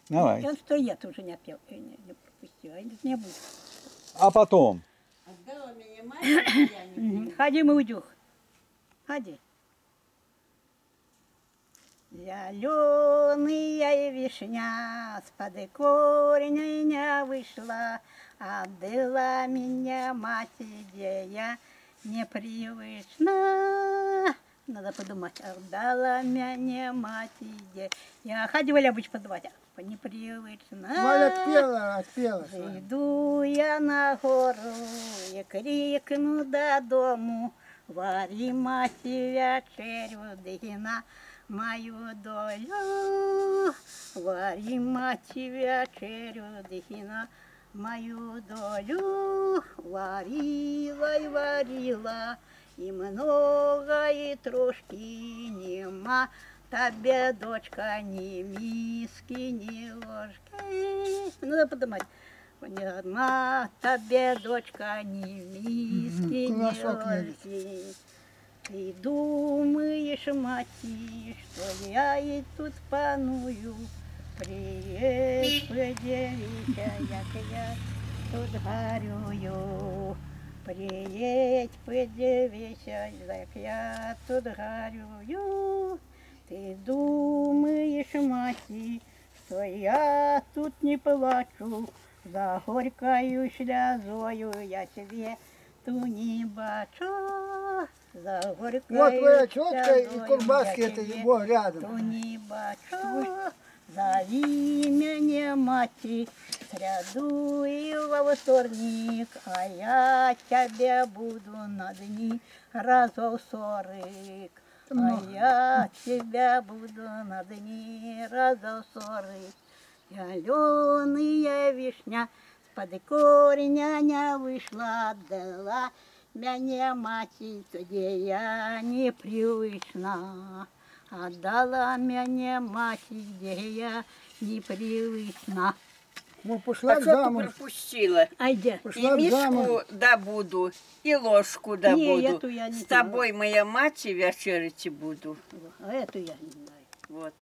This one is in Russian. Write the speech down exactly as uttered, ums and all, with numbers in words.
Давай. Он сто лет уже не пел, э, не, не пропустил, а не будет. А потом? Отдала меня мать, я не Мгм. пью. Ходи, Маудюх, ходи. Зеленая вишня с-под корня не вышла, отдала меня мать, где я непривычна. Надо подумать, отдала меня мать, где я. Ходи, Валя, будешь подавать, непривычно. Валя отпела, отпела. Иду я на гору и крикну до дому, вари мать вечерю, дина мою долю. Вари мать вечерю, дина мою долю. Варила и варила, и много, и трошки нема. Тебе, дочка, ни миски, ни ложки. Надо подумать. Нема тебе, дочка, ни миски, ни Кулачок ложки. Ты думаешь, мати, что я и тут паную. Приедь, подивися, як я тут горюю. Приедь, подивися, як я тут горюю. Ты думаешь, мати, что я тут не плачу, за горькою слезою я тебе ту не бачу, за горькою Вот твоя тетка и слезою курбаски, я это тебе его ту рядом. не бачу. Зови меня, мати, в среду и во вторник, а я тебе буду на дни разов сорок. А я тебя буду на дни разов сорок. Зеленая вишня с-под корня не вышла, отдала меня мати, где я непривычна. Отдала меня мать, где я непривычна. Ну, пошла А к что ты замуж. пропустила? Айде. И Пошла к замуж. миску добуду, и ложку Не, добуду. эту я не С тобой моя мать и вечерить буду. А эту я не знаю. Вот.